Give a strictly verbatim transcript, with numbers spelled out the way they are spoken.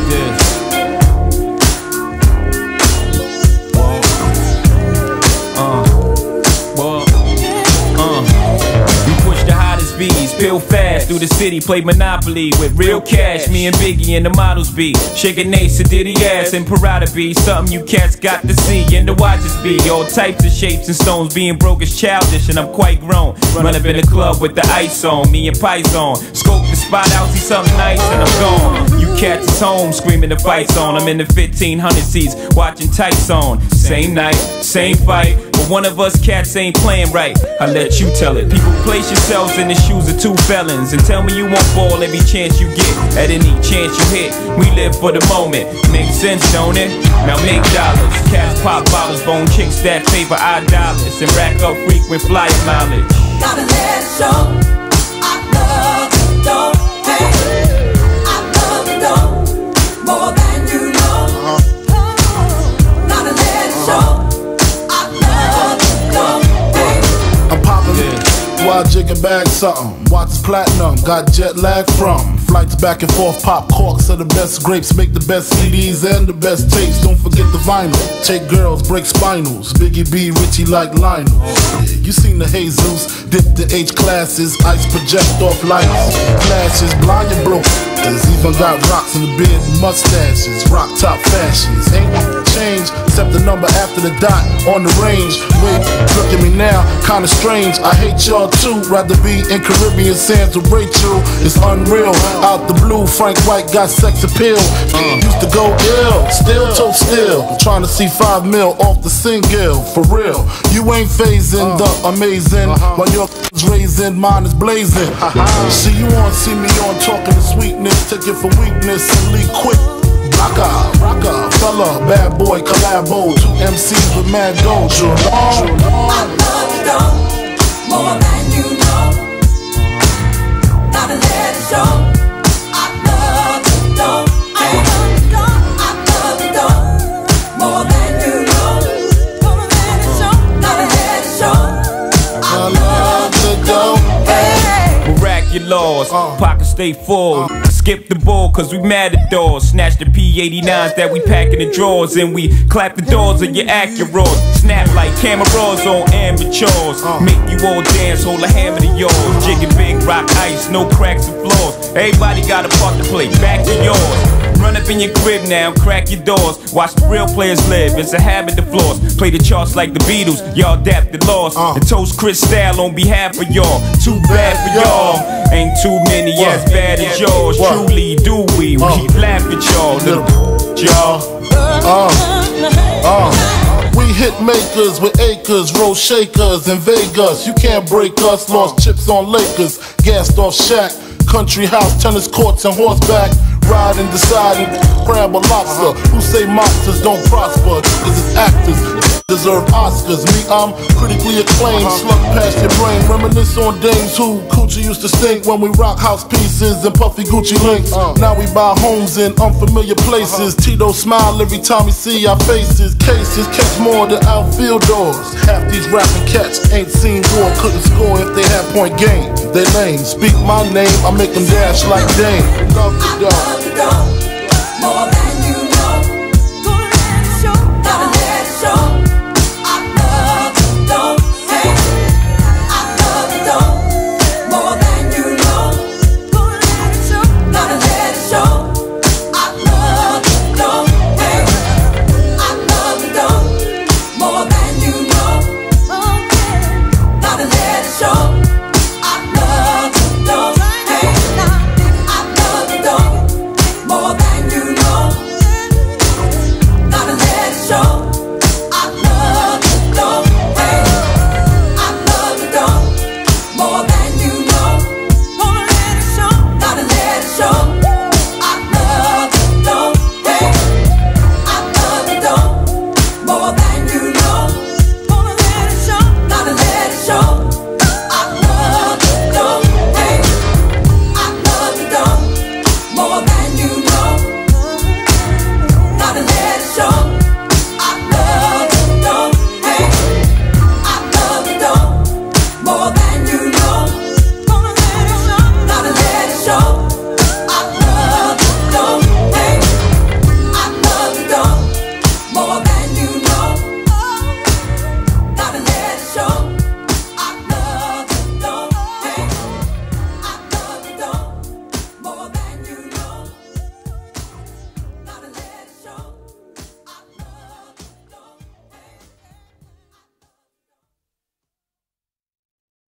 this. Peel fast through the city, play Monopoly with real cash. Me and Biggie and the models be shaking Ace and Diddy ass and Parada be something you cats got to see and to watch us be. All types of shapes and stones, being broke is childish and I'm quite grown. Run up in the club with the ice on, me and Python. Scope the spot out, see something nice and I'm gone. You cats is home screaming the fights on. I'm in the fifteen hundred seats watching tights on. Same night, same fight, but one of us cats ain't playing right. I let you tell it. People, place yourselves in the shoes of two felons and tell me you won't ball every chance you get. At any chance you hit, we live for the moment. Makes sense, don't it? Now make dollars. Cats pop bottles, bone chicks that favor our dollars and rack up frequent flyer mileage. Gotta let it show. I love you, don't hate. I love you, don't more than you know. Gotta let it show. I love you, don't hate. I'm popping while jigging bag something. Watch platinum, got jet lag from flights back and forth. Pop corks are the best grapes, make the best C Ds and the best tapes. Don't forget the vinyl. Take girls, break spinals. Biggie B, Richie like Lionel. Yeah, you seen the Jesus, dip the H classes, ice project off lights, flashes, blind and broke. There's even got rocks in the beard and mustaches, rock top fashions. Ain't change except the number after the dot on the range. Wait, look at me now, kinda strange. I hate y'all too. Rather be in Caribbean sands with Rachel. It's unreal. Out the blue, Frank White got sex appeal. Uh. Used to go ill, still toe still. Trying to see five mil off the single. For real, you ain't phasing uh. the amazing. Uh-huh. While your is raising, mine is blazing. Uh-huh. See you on, see me on, talking to sweetness. Take it for weakness and leave quick. Rocka, rocka, fella, bad boy, collabo. Two M Cs with mad gold. I love you, don't more than you know. Gotta let it show. I love you, don't hate. I love you, don't more than you know. Gonna let it show. Gotta let it show. I love you, don't hate. Miraculous, pockets stay full. Skip the ball cause we mad at doors. Snatch the P eighty-nines that we pack in the drawers and we clap the doors of your Acuras. Snap like cameras on amateurs. Make you all dance, hold a hammer to yours. Jigging big rock ice, no cracks and flaws. Everybody got a part to play, back to yours. Run up in your crib now, crack your doors. Watch the real players live, it's a habit to floss. Play the charts like the Beatles, y'all adapted lost. And toast Chris Style on behalf of y'all. Too bad for y'all. Ain't too many as bad as yours. Truly do we, we laugh at y'all. Little y'all. Uh, uh. We hit makers with acres, roll shakers in Vegas. You can't break us, lost chips on Lakers. Gassed off Shaq, country house, tennis courts and horseback. Riding, deciding, crab or lobster. Who say monsters don't prosper? Cause it's actors, deserve Oscars. Me, I'm critically acclaimed. Slug past your brain, reminisce on dames who coochie used to stink when we rock house pieces and puffy Gucci links. Now we buy homes in unfamiliar places. Tito smile every time we see our faces. Cases catch more than outfield doors. Half these rapping cats ain't seen war, couldn't score if they had point game. They lame, speak my name, I make them dash like Dame. Love the dog. More